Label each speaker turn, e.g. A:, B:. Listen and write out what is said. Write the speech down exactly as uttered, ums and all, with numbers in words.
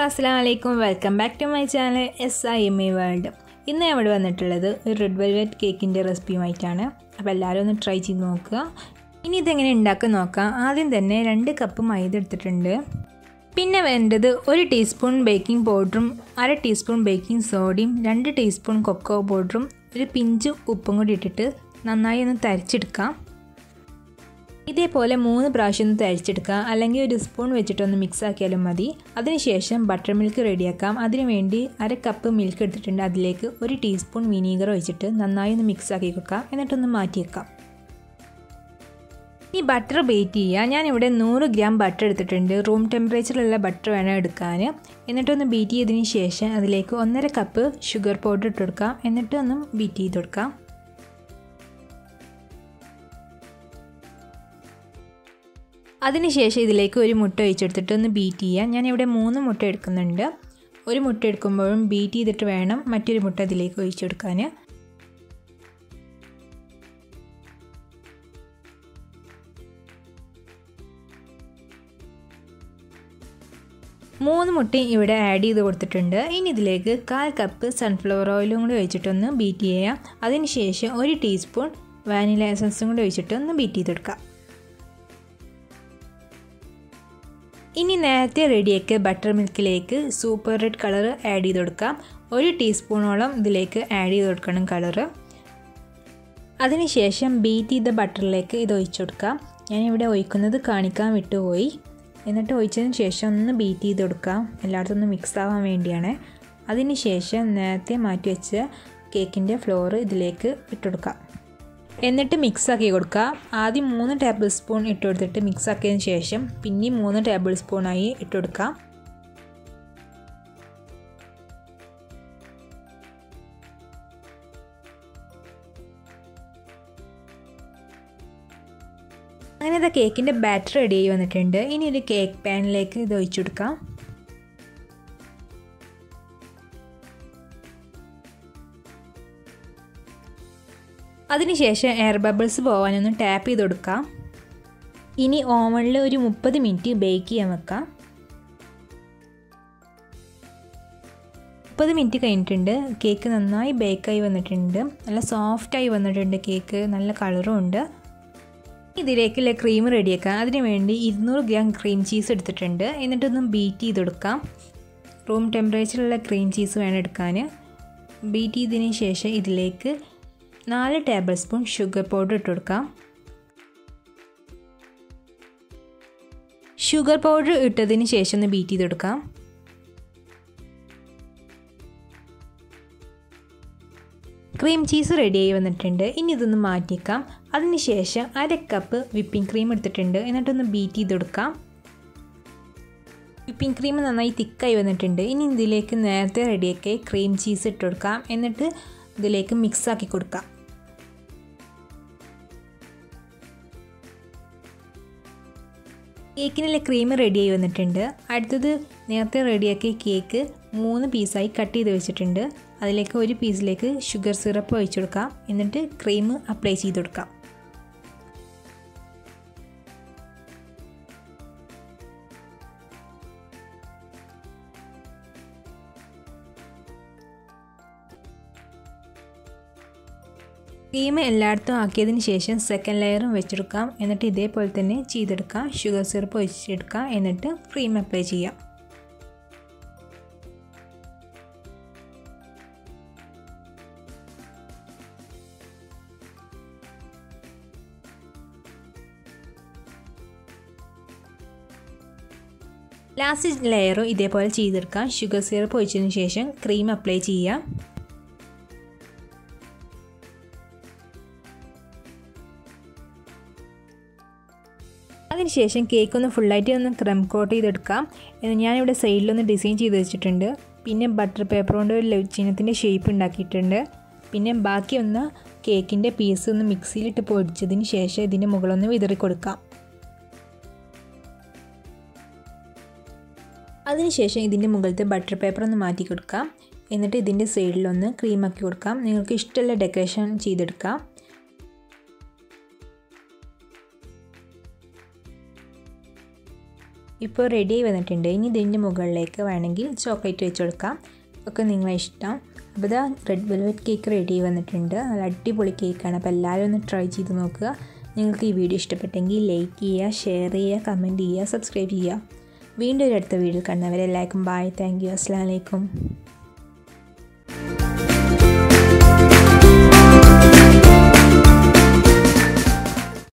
A: Assalamualaikum, welcome back to my channel S I M A World. ഇന്ന് ഞാൻ ഇവിടെ വന്നിട്ടുള്ളത് ഒരു റെഡ് വെൽവെറ്റ് കേക്കിൻ്റെ റെസിപ്പിയുമായിട്ടാണ്. അപ്പോൾ എല്ലാവരും ഒന്ന് ട്രൈ ചെയ്ത് നോക്കുക. ഇനി ഇതെങ്ങനെ ഉണ്ടാക്കാൻ നോക്കാം. ആദ്യം തന്നെ രണ്ട് കപ്പ് മൈദ എടുത്തിട്ടുണ്ട്. പിന്നെ വേണ്ടത് ഒരു ടീസ്പൂൺ ബേക്കിംഗ് പൗഡറും അര ടീസ്പൂൺ ബേക്കിംഗ് സോഡയും രണ്ട് ടീസ്പൂൺ കൊക്കോ പൗഡറും ഒരു പിഞ്ച് ഉപ്പും കൂടി ഇട്ടിട്ട് നന്നായി ഒന്ന് തരിച്ചെടുക്കാം. ഇതേപോലെ മൂന്ന് പ്രാവശ്യം ഒന്ന് തരിച്ചെടുക്കുക, അല്ലെങ്കിൽ ഒരു സ്പൂൺ വെച്ചിട്ടൊന്ന് മിക്സ് ആക്കിയാലും മതി. അതിനുശേഷം ബട്ടർ മിൽക്ക് റെഡിയാക്കാം. അതിനുവേണ്ടി അര കപ്പ് മിൽക്ക് എടുത്തിട്ടുണ്ട്. അതിലേക്ക് ഒരു ടീസ്പൂൺ വിനീഗർ ഒഴിച്ചിട്ട് നന്നായി ഒന്ന് മിക്സ് ആക്കി വെക്കാം. എന്നിട്ടൊന്ന് മാറ്റി വെക്കാം. ഈ ബട്ടർ ബീറ്റ് ചെയ്യുക. ഞാനിവിടെ നൂറ് ഗ്രാം ബട്ടർ എടുത്തിട്ടുണ്ട്. റൂം ടെമ്പറേച്ചറിലുള്ള ബട്ടർ വേണം എടുക്കാൻ. എന്നിട്ടൊന്ന് ബീറ്റ് ചെയ്തതിന് ശേഷം അതിലേക്ക് ഒന്നര കപ്പ് ഷുഗർ പൗഡർ ഇട്ട് കൊടുക്കാം. എന്നിട്ടൊന്ന് ബീറ്റ് ചെയ്ത് കൊടുക്കാം. അതിനുശേഷം ഇതിലേക്ക് ഒരു മുട്ട ഒഴിച്ചെടുത്തിട്ട് ഒന്ന് ബീറ്റ് ചെയ്യാം. ഞാനിവിടെ മൂന്ന് മുട്ട എടുക്കുന്നുണ്ട്. ഒരു മുട്ട എടുക്കുമ്പോഴും ബീറ്റ് ചെയ്തിട്ട് വേണം മറ്റൊരു മുട്ട ഇതിലേക്ക് ഒഴിച്ചെടുക്കാൻ. മൂന്ന് മുട്ടയും ഇവിടെ ആഡ് ചെയ്ത് കൊടുത്തിട്ടുണ്ട്. ഇനി ഇതിലേക്ക് കാൽ കപ്പ് സൺഫ്ലവർ ഓയിലും കൂടി ഒഴിച്ചിട്ടൊന്ന് ബീറ്റ് ചെയ്യാം. അതിനുശേഷം ഒരു ടീസ്പൂൺ വാനില എസൻസും കൂടി ഒഴിച്ചിട്ട് ഒന്ന് ബീറ്റ് ചെയ്തെടുക്കാം. ഇനി നേരത്തെ റെഡിയാക്കിയ ബട്ടർ മിൽക്കിലേക്ക് സൂപ്പർ റെഡ് കളർ ആഡ് ചെയ്ത് കൊടുക്കാം. ഒരു ടീസ്പൂണോളം ഇതിലേക്ക് ആഡ് ചെയ്ത് കൊടുക്കണം കളറ്. അതിനുശേഷം ബീറ്റ് ചെയ്ത ബട്ടറിലേക്ക് ഇത് ഒഴിച്ചു കൊടുക്കാം. ഞാനിവിടെ ഒഴിക്കുന്നത് കാണിക്കാൻ വിട്ടുപോയി. എന്നിട്ട് ഒഴിച്ചതിന് ശേഷം ഒന്ന് ബീറ്റ് ചെയ്ത് കൊടുക്കാം. എല്ലായിടത്തും ഒന്ന് മിക്സ് ആവാൻ വേണ്ടിയാണ്. അതിനുശേഷം നേരത്തെ മാറ്റി വെച്ച കേക്കിൻ്റെ ഫ്ലോർ ഇതിലേക്ക് ഇട്ടുകൊടുക്കാം. എന്നിട്ട് മിക്സാക്കി കൊടുക്കുക. ആദ്യം മൂന്ന് ടേബിൾ സ്പൂൺ ഇട്ട് കൊടുത്തിട്ട് മിക്സാക്കിയതിന് ശേഷം പിന്നെയും മൂന്ന് ടേബിൾ സ്പൂണായി ഇട്ട് കൊടുക്കാം. അങ്ങനെ ഇത് കേക്കിൻ്റെ ബാറ്റർ റെഡി ആയി വന്നിട്ടുണ്ട്. ഇനി ഒരു കേക്ക് പാനിലേക്ക് ഇത് ഒഴിച്ചു കൊടുക്കാം. അതിനുശേഷം എയർ ബബിൾസ് പോകാനൊന്ന് ടാപ്പ് ചെയ്ത് കൊടുക്കാം. ഇനി ഓവനിൽ ഒരു മുപ്പത് മിനിറ്റ് ബേക്ക് ചെയ്യാൻ വെക്കാം. മുപ്പത് മിനിറ്റ് കഴിഞ്ഞിട്ടുണ്ട്. കേക്ക് നന്നായി ബേക്കായി വന്നിട്ടുണ്ട്. നല്ല സോഫ്റ്റായി വന്നിട്ടുണ്ട് കേക്ക്. നല്ല കളറും ഉണ്ട്. ഇതിലേക്കുള്ള ക്രീം റെഡിയാക്കാം. അതിന് വേണ്ടി ഇരുന്നൂറ് ഗ്രാം ക്രീം ചീസ് എടുത്തിട്ടുണ്ട്. എന്നിട്ടൊന്ന് ബീറ്റ് ചെയ്ത് കൊടുക്കാം. റൂം ടെമ്പറേച്ചറിലുള്ള ക്രീം ചീസ് വേണം എടുക്കാൻ. ബീറ്റ് ചെയ്തതിന് ശേഷം ഇതിലേക്ക് നാല് ടേബിൾ സ്പൂൺ ഷുഗർ പൗഡർ ഇട്ട് കൊടുക്കാം. ഷുഗർ പൗഡർ ഇട്ടതിന് ശേഷം ഒന്ന് ബീറ്റ് ചെയ്ത് കൊടുക്കാം. ക്രീം ചീസ് റെഡിയായി വന്നിട്ടുണ്ട്. ഇനി ഇതൊന്ന് മാറ്റിക്കാം. അതിനുശേഷം അര കപ്പ് വിപ്പിംഗ് ക്രീം എടുത്തിട്ടുണ്ട്. എന്നിട്ടൊന്ന് ബീറ്റ് ചെയ്ത് കൊടുക്കാം. വിപ്പിംഗ് ക്രീം നന്നായി തിക്കായി വന്നിട്ടുണ്ട്. ഇനി ഇതിലേക്ക് നേരത്തെ റെഡിയാക്കി ക്രീം ചീസ് ഇട്ട് കൊടുക്കാം. എന്നിട്ട് ഇതിലേക്ക് മിക്സാക്കി കൊടുക്കാം. കേക്കിനുള്ള ക്രീം റെഡിയായി വന്നിട്ടുണ്ട്. അടുത്തത് നേരത്തെ റെഡിയാക്കിയ കേക്ക് മൂന്ന് പീസായി കട്ട് ചെയ്ത് വെച്ചിട്ടുണ്ട്. അതിലേക്ക് ഒരു പീസിലേക്ക് ഷുഗർ സിറപ്പ് ഒഴിച്ചു കൊടുക്കാം. എന്നിട്ട് ക്രീം അപ്ലൈ ചെയ്ത് കൊടുക്കാം. ക്രീം എല്ലായിടത്തും ആക്കിയതിന് ശേഷം സെക്കൻഡ് ലെയറും വെച്ചെടുക്കാം. എന്നിട്ട് ഇതേപോലെ തന്നെ ചെയ്തെടുക്കാം. ഷുഗർ സിറപ്പ് ഒഴിച്ചെടുക്കാം. എന്നിട്ട് ക്രീം അപ്ലൈ ചെയ്യാം. ലാസ്റ്റ് ലെയറും ഇതേപോലെ ചെയ്തെടുക്കാം. ഷുഗർ സിറപ്പ് ഒഴിച്ചതിന് ശേഷം ക്രീം അപ്ലൈ ചെയ്യാം. അതിനുശേഷം കേക്ക് ഒന്ന് ഫുള്ളായിട്ട് ഒന്ന് ക്രം കോട്ട് ചെയ്തെടുക്കാം. ഞാനിവിടെ സൈഡിലൊന്ന് ഡിസൈൻ ചെയ്ത് വെച്ചിട്ടുണ്ട്. പിന്നെ ബട്ടർ പേപ്പർ കൊണ്ട് ഒരു ലവ് ചിഹ്നത്തിൻ്റെ ഷേപ്പ് ഉണ്ടാക്കിയിട്ടുണ്ട്. പിന്നെ ബാക്കി ഒന്ന് കേക്കിൻ്റെ പീസ് ഒന്ന് മിക്സിയിലിട്ട് പൊടിച്ചതിന് ശേഷം ഇതിൻ്റെ മുകളൊന്ന് വിതറി കൊടുക്കാം. അതിനുശേഷം ഇതിൻ്റെ മുകളിലത്തെ ബട്ടർ പേപ്പർ ഒന്ന് മാറ്റി കൊടുക്കാം. എന്നിട്ട് ഇതിൻ്റെ സൈഡിലൊന്ന് ക്രീമാക്കി കൊടുക്കാം. നിങ്ങൾക്ക് ഇഷ്ടമുള്ള ഡെക്കറേഷൻ ചെയ്തെടുക്കാം. ഇപ്പോൾ റെഡി ആയി വന്നിട്ടുണ്ട്. ഇനി ഇതിൻ്റെ മുകളിലേക്ക് വേണമെങ്കിൽ ചോക്ലേറ്റ് വെച്ച് കൊടുക്കാം. ഒക്കെ നിങ്ങളെ ഇഷ്ടം. അപ്പോൾ ഇതാ റെഡ് വെൽവെറ്റ് കേക്ക് റെഡി ആയി വന്നിട്ടുണ്ട്. നല്ല അടിപൊളി കേക്കാണ്. അപ്പോൾ എല്ലാവരും ഒന്ന് ട്രൈ ചെയ്ത് നോക്കുക. നിങ്ങൾക്ക് ഈ വീഡിയോ ഇഷ്ടപ്പെട്ടെങ്കിൽ ലൈക്ക് ചെയ്യുക, ഷെയർ ചെയ്യുക, കമൻറ്റ് ചെയ്യുക, സബ്സ്ക്രൈബ് ചെയ്യുക. വീണ്ടും ഒരു അടുത്ത വീഡിയോ കാണുന്നവരെ എല്ലാവർക്കും ബൈ. Thank you. അസ്സലാമു അലൈക്കും.